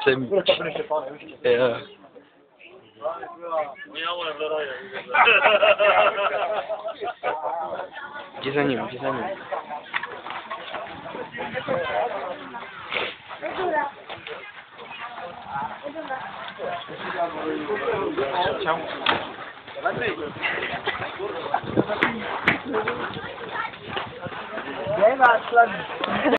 semíč. Jo. Jdi za ním, jdi za ním. Čau. Kde je Václav?